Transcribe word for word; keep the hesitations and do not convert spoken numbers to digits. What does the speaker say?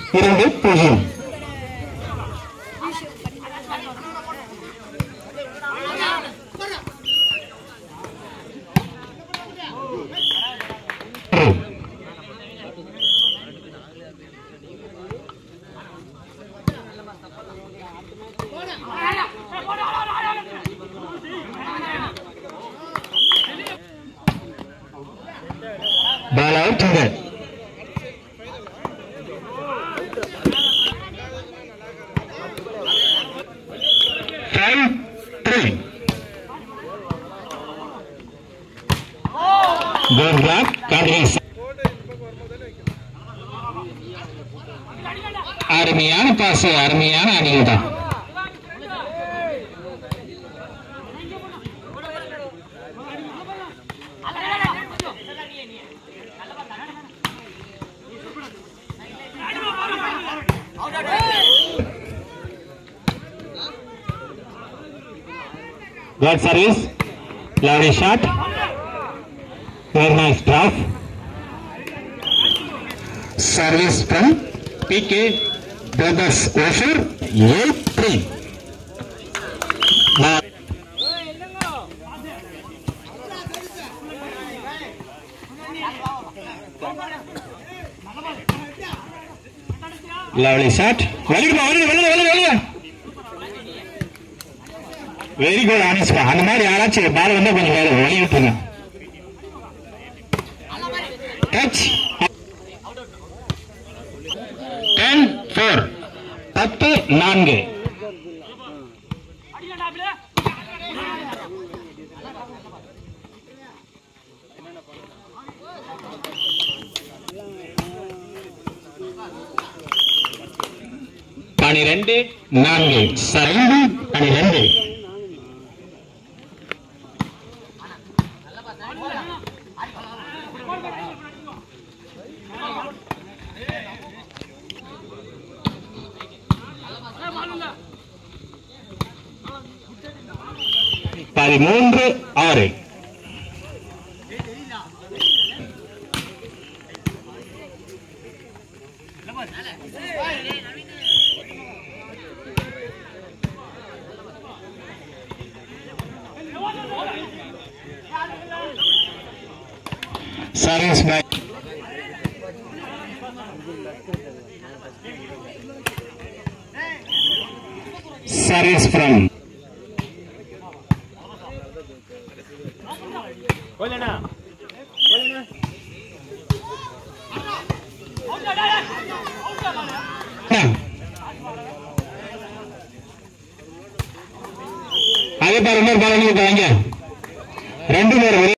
இரண்டு பூஜ்ஜியம். Ball out to that. Five, three. Good block. Countries. அருமையான பாஸ், அருமையான அணிகள் தான். Good service, lovely shot, very nice drop. Service from P K Brothers Offer eight three. Lovely shot. Very good, very good, honest. அந்த மாதிரி யாராச்சும் பால் வந்தா கொஞ்சம் வழி விட்டுருங்க. டச். ten four. பத்து நான்கு. பனிரெண்டு நான்கு. சரிந்து பனிரெண்டு. பதிமூன்று ஆறு. Service by service from Bolena Bolena அதே பாரு இன்னொரு பால் நீங்க ரெண்டு பேர்